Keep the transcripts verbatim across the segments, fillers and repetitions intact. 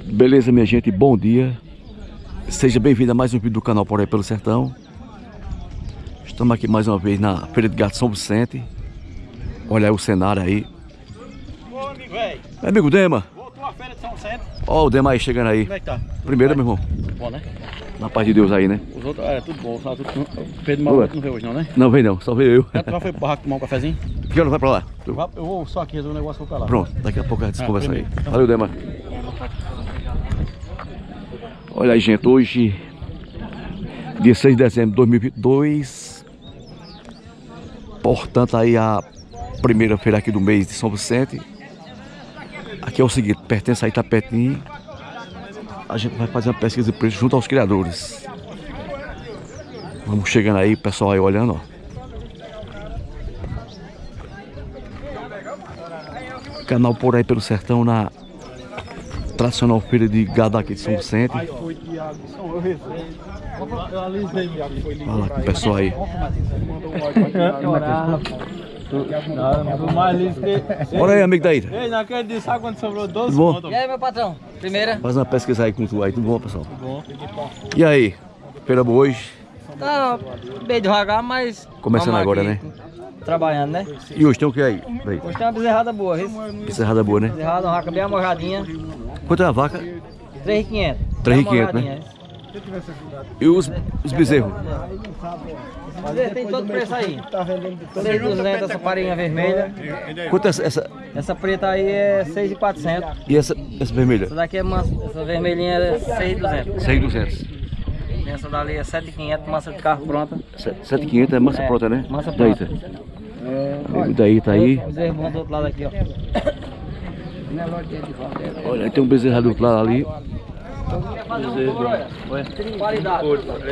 Beleza, minha gente, bom dia. Seja bem-vindo a mais um vídeo do canal Por Aí Pelo Sertão. Estamos aqui mais uma vez na Feira de Gado São Vicente. Olha aí o cenário aí. Ô, amigo, velho. Amigo Dema. Voltou a feira de São Vicente. Ó o Dema aí chegando aí. Como é que tá? Primeiro, meu irmão. Bom, né? Na paz de Deus aí, né? Os outros, é, tudo bom. Só tudo... Pedro Mauro não veio hoje não, né? Não, vem não, só veio eu. Tu já foi pro barraco tomar um cafezinho? Que hora vai pra lá? Eu vou, eu vou só aqui resolver um negócio, vou pra lá. Pronto, daqui a pouco a gente Ah, conversa aí. primeiro. Valeu, Dema. Olha aí, gente, hoje, dia seis de dezembro de dois mil e vinte e dois. Portanto, aí a primeira feira aqui do mês de São Vicente. Aqui é o seguinte, pertence a Itapetim. A gente vai fazer uma pesquisa de preço junto aos criadores. Vamos chegando aí, pessoal aí olhando, ó. Canal Por Aí Pelo Sertão na tradicional feira de gado aqui de São Vicente. Aí foi Thiago, eu recebi. Eu alisei, Thiago, foi lindo. Olha lá com o pessoal aí. Não, mais liso que... Bora aí, amigo da Ita. Ei, naquele dia, sabe quando sobrou doze Tudo bom? conto? E aí, meu patrão? Primeira? Faz uma pesquisa aí com tu aí, tudo bom, pessoal? Bom. E aí, feira boa hoje? Tá bem devagar, mas... Começando vamos agora, aqui, trabalhando, né? E hoje tem o que aí? Daí? Hoje tem uma bezerrada boa, viu? Encerrada boa, né? Bezerrada, uma vaca bem amorradinha. Quanto é a vaca? três mil e quinhentos. três mil e quinhentos, né? E os, os bezerros? Bezerro tem todo preço aí. seis mil e duzentos essa farinha vermelha. Quanto é essa, essa? Essa preta aí é seis mil e quatrocentos. E essa, essa vermelha? Essa daqui é mansa, essa vermelhinha é seis mil e duzentos. seis mil e duzentos. Essa dali é sete mil e quinhentos, massa de carro pronta. sete mil e quinhentos é massa É, pronta, né? massa Daí, pronta. tá. Amigo daí, tá aí. Bezerro bom do outro lado aqui, ó. Olha, tem um bezerro do outro lado ali. Qualidade.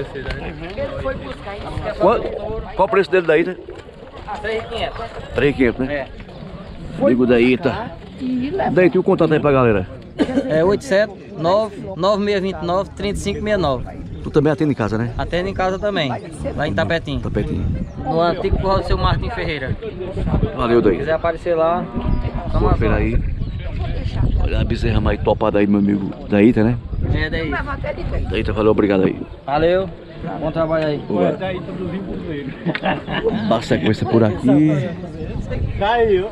Qual, qual o preço dele daí, né? três mil e quinhentos. três mil e quinhentos, né? É. Amigo daí, tá. Daí, tem o contato aí pra galera. É oito sete nove nove seis dois nove três cinco seis nove. Tu também atende em casa, né? Atende em casa também, lá em Itapetim. Tá pertinho. No antigo curral do seu Martim Ferreira. Valeu, Se daí. quiser aparecer lá, Boa tamo feira aí. Olha a bezerra mais topada aí, meu amigo daí, tá, né? É daí. Daí, tá, valeu, obrigado aí. Valeu, bom trabalho aí. Boa. Daí tudo vindo por ele. Dá sequência por aqui. Caiu.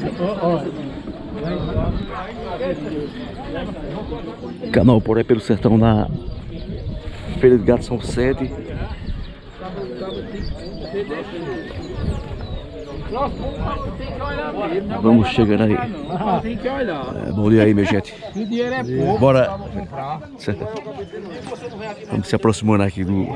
Canal Por Aí Pelo Sertão na Feira de Gado São Vicente. Vamos chegando aí. Tem que olhar. É, bom dia aí, minha gente. O dinheiro é pouco. Bora. Certo. Vamos se aproximando aqui do...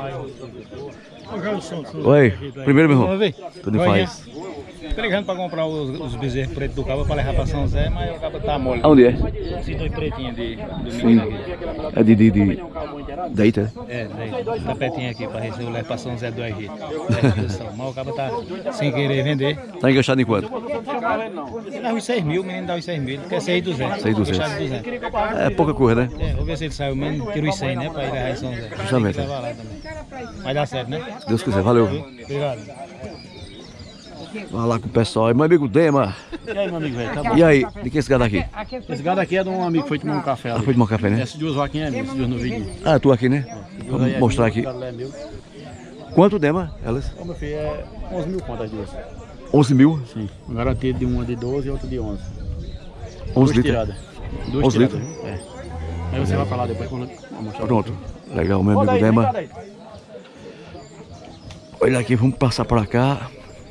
Oi, primeiro, meu irmão. Tudo em paz. Tô ligando pra comprar os, os bezerros pretos do cabo pra levar pra São Zé, mas o cabo tá mole. Aonde é? Esses dois pretinhos de domingo Sim. aqui. É de... de, de... Daí, tá? É, daí, tá pertinho aqui pra receber o levo pra São Zé do R G. Mas o cabo tá sem querer vender. Tá enganchado em quanto? Ele dá os seis mil, o menino dá os seis mil, ele quer seis mil e duzentos. seis mil e duzentos. Fechado de duzentos. É pouca coisa, né? É, vou ver se ele sai o menos, tira os cem, né, pra ir levar em São Zé. Justamente. Tem que levar lá também. Vai dar certo, né? Se Deus quiser, valeu. Obrigado. Vai lá com o pessoal aí, meu amigo Dema. E aí, meu amigo, velho, tá bom? E aí, de quem é esse gado aqui? Esse gado aqui é de um amigo que foi tomar um café Ah, ali. foi tomar café, né? Essas duas vaquinhas é minha, essas duas no vídeo. Ah, tu aqui, né? Vamos mostrar aqui. Quanto, Dema? Elas? Ô, meu filho, é onze mil contas as duas. onze mil? Sim. Garantido de uma de doze e outra de onze. onze Duas litros? tiradas. Duas onze tiradas, litros? viu? É. Aí você vai pra lá depois quando eu mostrar. Pronto. Legal, meu amigo Dema. Olha aqui, vamos passar pra cá.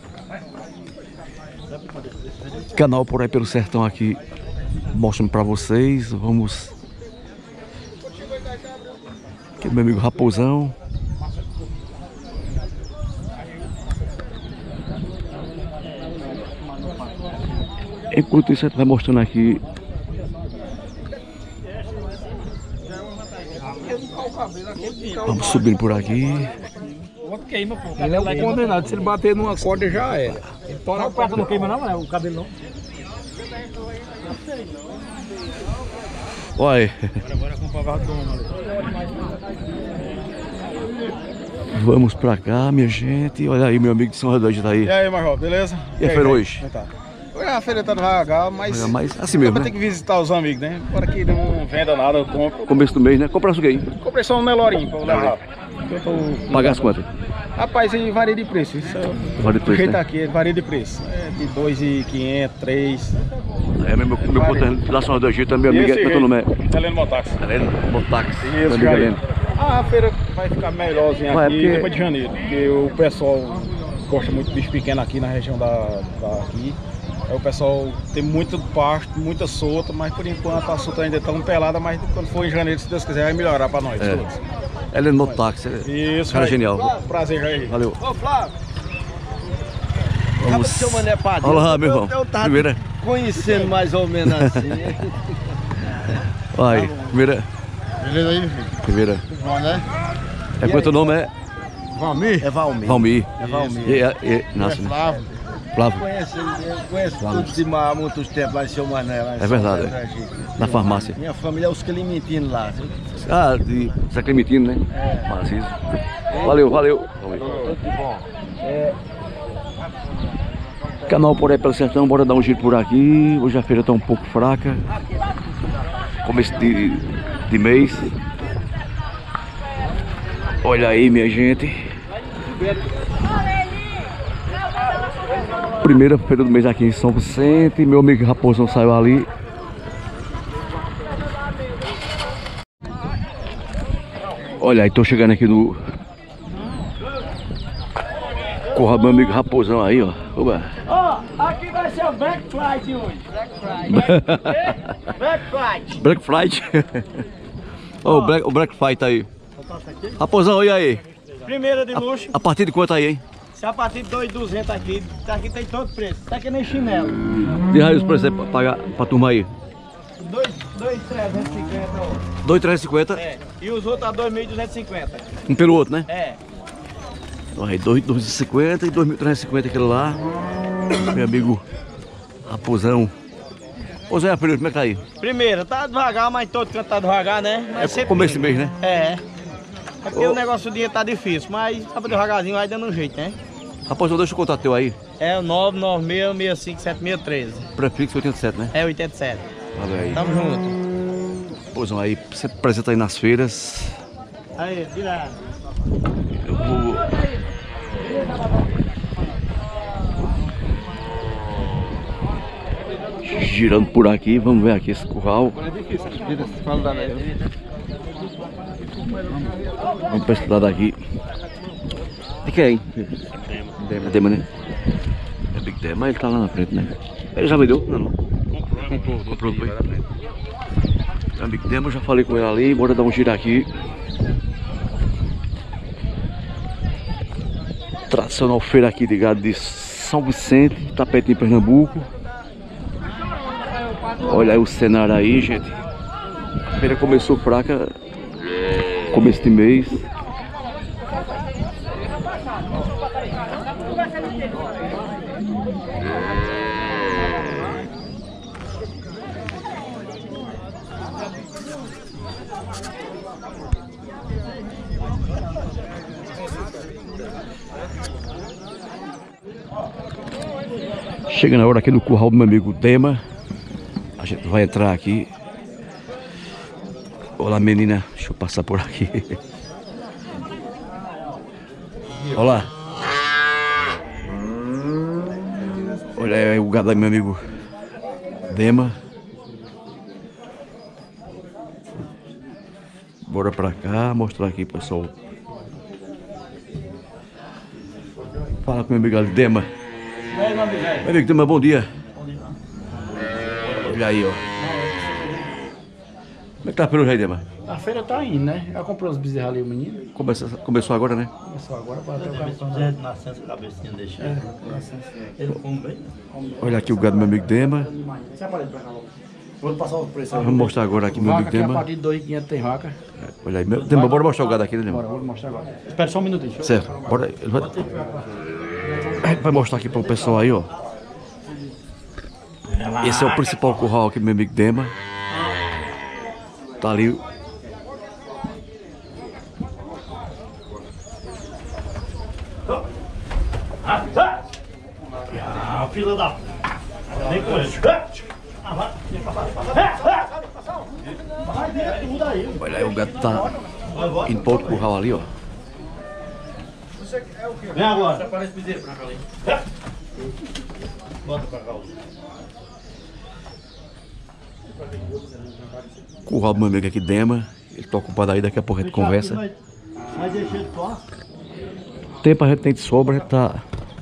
Canal Por Aí Pelo Sertão aqui, mostrando pra vocês. Vamos... Aqui meu amigo Raposão. Enquanto isso, a gente vai mostrando aqui. Vamos subindo por aqui. Queima, pô. Ele é um condenado, se ele bater numa corda já era. Ele tora a corda, não queima não, né? O cabelo não. Olha. Agora com o pavado do homem. Vamos pra cá, minha gente. Olha aí, meu amigo de São Rodolfo tá aí. E aí, Marrol, beleza? E a feira aí, hoje? como é que tá? A feira tá devagar, mas... Mas assim mesmo, Vai né? ter que visitar os amigos, né? Agora que não venda nada, eu compro. Começo do mês, né? Comprasse o quê, hein? Comprei só um Nelorinho pra eu levar. Eu tô... Pagasse quanto? Rapaz, aí varia de preço. Isso é... Varia de preço, O jeito né? aqui, varia de preço. É de dois mil e quinhentos, três. É, meu, meu ponto relacionado ao Egito, meu amigo, é teu nome é? Heleno Motax. Heleno Motax. Isso, Meu amigo Jair. Heleno. Ah, a feira vai ficar melhorzinha Vai, aqui porque- depois de janeiro. Porque o pessoal gosta muito de bicho pequeno aqui na região da, da aqui. Aí o pessoal tem muito pasto, muita solta, mas por enquanto a solta ainda está um pelada, mas quando for em janeiro, se Deus quiser, vai melhorar para nós É. todos. Heleno Motax. é- Isso, Cara Jair. genial. Prazer, Jair. Valeu. Ô, Flávio. Vamos. Seu Mané Padre. Olá, meu irmão. Eu, eu tava Primeira. conhecendo mais ou menos assim. Vai, primeira. Beleza aí, filho? Primeira. Bom, né? É quanto o nome é? Valmir? É Valmir. Valmir. É Valmir. E, e, e, É Nácio, né? Flávio. Flávio. Conheço, eu conheço todos de há muitos tempos lá em seu Mané. Lá em É São verdade, Pedro é. da Egito. Na farmácia. Minha família é os Clementinos lá. Ah, de Zé Clementino, né? É. Maciço. Valeu, valeu. Tudo de bom. Canal por aí pelo sertão, bora dar um giro por aqui. Hoje a feira tá um pouco fraca. Começo de, de mês. Olha aí, minha gente. Primeira feira do mês aqui em São Vicente. Meu amigo Raposão saiu ali. Olha aí, tô chegando aqui no Corra, meu amigo Raposão aí, ó. Oba. Ó, aqui vai ser o Black Friday hoje. Black Friday. Black Friday. Black Friday. Ó, o Black, o Black Friday tá aí. Raposão, olha aí. Primeira de luxo. A partir de quanto aí, hein? Se a partir de dois mil e duzentos aqui, aqui tem todo preço. Tá que nem chinelo. De raios pra você pagar pra turma aí. dois mil trezentos e cinquenta, ó. dois mil trezentos e cinquenta, É. E os outros a dois mil duzentos e cinquenta. um pelo outro, né? É. Então aí, dois mil duzentos e cinquenta e dois mil trezentos e cinquenta aquele lá. Meu amigo Raposão. Ô Zé, como é que tá aí? Primeira, tá devagar, mas todo canto tá devagar, né? Mas É sempre começo de tem. mês, né? É. É porque Ô. o negócio do dinheiro tá difícil, mas tá devagarzinho, vai dando um jeito, né? Raposão, deixa o contato teu aí. É o nove nove seis, seis cinco sete seis um três. Prefixo oitenta e sete, né? É oitenta e sete. Valeu aí. Tamo junto. Raposão aí, você apresenta aí nas feiras. Aí, virado. Eu vou... Girando por aqui, vamos ver aqui esse curral. Vamos pra esse lado aqui. De quem? Dema. Dema, né? É Big Dema, ele tá lá na frente, né? Ele já vendeu? Não, não. Comprou. Comprou, foi. É Big Dema, eu já falei com ele ali, bora dar um giro aqui. Tradicional feira aqui de gado de São Vicente, Tapetinho, Pernambuco. Olha aí o cenário aí, gente. A feira começou fraca, começo de mês. Chega na hora aqui no curral do meu amigo Dema. A gente vai entrar aqui. Olá, menina. Deixa eu passar por aqui. Olá. Olha aí o gado do meu amigo Dema. Bora pra cá, mostrar aqui, pessoal. Fala com meu amigo ali, Dema. Meu amigo Dema, bom dia. Olha aí, ó. Como é que tá pelo jeito, Dema? A feira tá indo, né? Eu comprei uns bezerros ali, o menino. Começou, começou agora, né? Começou agora para ter o cartão. Nascença, cabecinha deixa. É, licença. Ele come bem. Olha aqui o gado do meu amigo Dema. Você aparelho pra cá logo. Vou passar o preço aí. Vamos mostrar agora aqui meu amigo Vaca aqui a Dema. partir de dois mil e quinhentos tem vaca. Olha aí, meu... Dema, bora mostrar o gado aqui, né, Bora, Dema? vou mostrar agora. Espera só um minutinho. Deixa eu... Certo, bora. Ele vai... Ele vai mostrar aqui pro pessoal aí, ó. Esse é o principal curral aqui do meu amigo Dema. Tá ali. Ah, filha da... Vem com ele. Olha aí, o gato tá indo para outro curral ali, ó. Vem agora. Aparece bezerro pra cá ali. Bota pra cá. Curral do meu amigo aqui, Dema. Ele tá ocupado aí, daqui a pouco a gente conversa. Vai deixar de só. Tempo a gente tem de sobra, a gente tá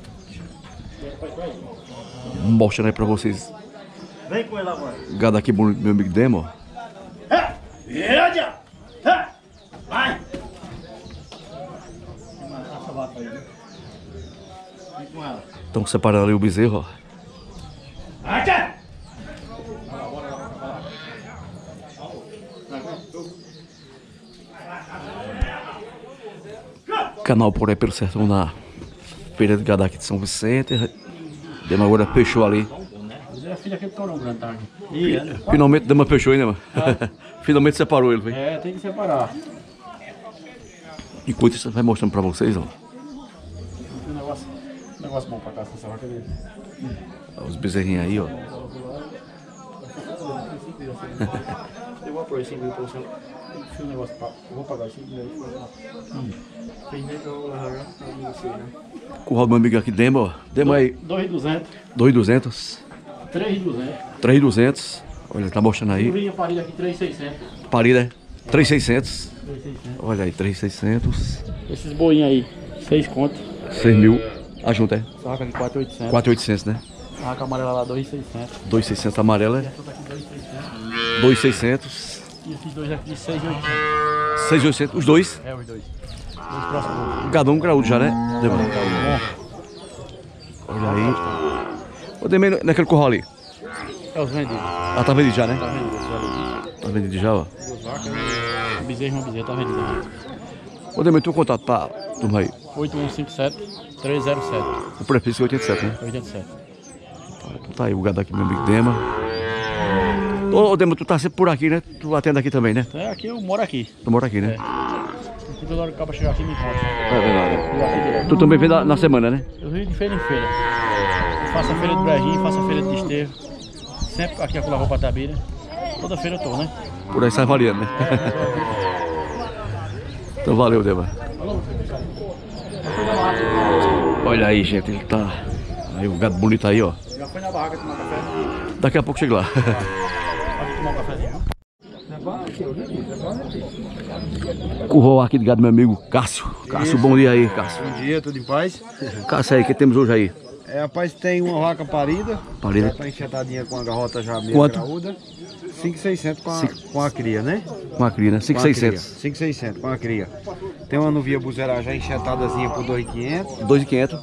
mostrando aí pra vocês. Vem com ele agora. O gado aqui, meu amigo Dema, ó. Vira, vai! Estão separando ali o bezerro, ó. Canal por aí pelo sertão na feira de gado aqui de São Vicente. Dema agora fechou ali. É a filha aqui do Torão Grande, tá? Finalmente Dema fechou, hein, Dema? Finalmente separou ele, velho. É, tem que separar. Enquanto isso, vai mostrando pra vocês, ó. Um negócio, um negócio bom pra cá, essa vaca dele. Os bezerrinhos aí, ó. Eu vou pôr cinco mil pra você. Deixa o negócio pra. Eu vou pagar cinco mil. Seis meses eu vou largar pra você, né? Curral do meu amigo aqui, Dema, ó. Dema aí. dois mil e duzentos. dois mil e duzentos. três mil e duzentos. três mil e duzentos. Olha, tá mostrando aí. Vinha parida aqui três mil e seiscentos. Parida, três mil e seiscentos. três mil e seiscentos. Olha aí, três mil e seiscentos. Esses boinhos aí, seis contos. seis mil. A junta é? Essa vaca aqui quatro mil e oitocentos. quatro mil e oitocentos, né? A vaca amarela lá dois mil e seiscentos. dois mil e seiscentos amarela. Essa daqui dois mil e seiscentos. dois mil e seiscentos. E esses dois aqui seis mil e oitocentos. seis mil e oitocentos. Os dois. É, os dois. Dois próximos. O gadão graúdo já, né? Dema. Olha aí. Ô, Dema, naquele curral ali. É os vendidos. Ah, tá vendido já, né? Tá vendido, os velhos. Tá vendido já, ó. Duas vacas, um bezerro e uma bezerra, tá vendido. Né? Ô, Dema, tu contato pra turma aí. oito um cinco sete, três zero sete. O prefixo é oitenta e sete, né? oitenta e sete. Então tá aí o gado aqui, meu amigo Dema. Ô, Dema, tu tá sempre por aqui, né? Tu atende aqui também, né? É, aqui eu moro aqui. Tu mora aqui, né? Aqui toda hora que acaba chegar aqui me encontra. É verdade. Eu aqui direto. Tu também vem na, na semana, né? Eu venho de feira em feira. Eu faço a feira do Brejinho, faço a feira de Desterro. Sempre aqui com a roupa Tabira. Toda feira eu tô, né? Por aí sai variando, né? Então valeu, Dema. Olha aí, gente, ele tá... Aí o gado bonito aí, ó. Já foi na barraca tomar café? Daqui a pouco chega lá. Pode tomar um cafezinho? Curral aqui de gado, meu amigo Cássio. Cássio, bom dia aí, Cássio. Bom dia, tudo em paz? Cássio aí, o que temos hoje aí? É, rapaz, tem uma vaca parida. Parida. Já tá enxertadinha com a garrota já meio Quanto? graúda. cinco mil e seiscentos com, a- Cinco. com a cria, né? Com a cria, né? cinco mil e seiscentos. cinco mil e seiscentos com a cria. Tem uma novia buzeira já enxertadazinha por dois mil e quinhentos. dois mil e quinhentos.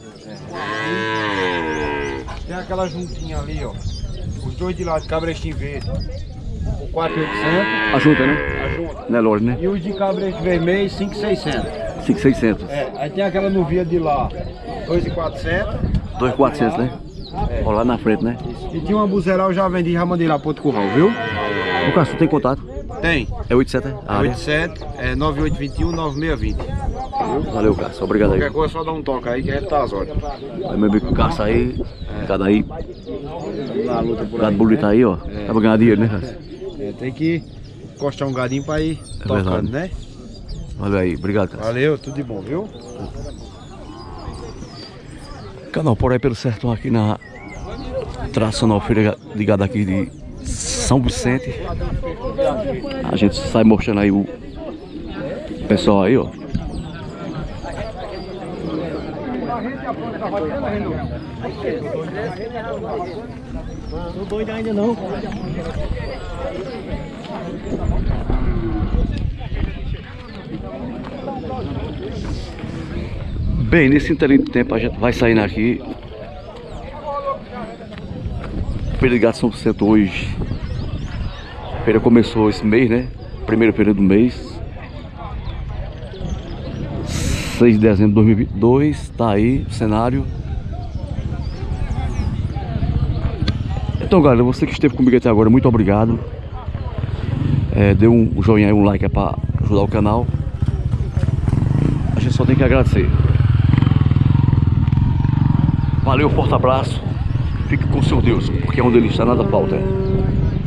Tem aquela juntinha ali, ó. Os dois de lá de cabrestinho verde. Por quatro mil e oitocentos. A junta, né? A junta. Né, Lore, né? E os de cabresto vermelho, cinco mil e seiscentos. cinco mil e seiscentos. É, aí tem aquela novia de lá, dois mil e quatrocentos. dois mil e quatrocentos, né? Ó, lá na frente, né? E tinha uma buzeral, já vendi, já mandei lá pro outro curral, viu? O Cássio tem contato? Tem. É oitenta e sete, né? A área. oito sete, é nove oito dois um, nove seis dois zero. Valeu, Cássio. Obrigado aí. Qualquer coisa só dá um toque aí que a gente tá às ordens. Aí, meu amigo Cássio aí. Gado aí. Na luta por Gado aí. bonito né? aí, ó. É. Dá pra ganhar dinheiro, né, Cássio? É, tem que encostar um gadinho pra ir É tocando, verdade. né? Valeu aí. Obrigado, Cássio. Valeu, tudo de bom, viu? Canal por aí pelo sertão aqui na tradicional feira de gado aqui de São Vicente. A gente sai mostrando aí o pessoal aí, ó. Tô doido ainda não. Bem, nesse interim de tempo a gente vai saindo aqui. Feira de gado São Vicente hoje. A feira começou esse mês, né? Primeira feira do mês. seis de dezembro de dois mil e vinte e dois. Tá aí o cenário. Então, galera, você que esteve comigo até agora, muito obrigado. É, dê um joinha aí, um like é pra ajudar o canal. A gente só tem que agradecer. Valeu, forte abraço. Fique com o Senhor Deus, porque onde Ele está nada falta.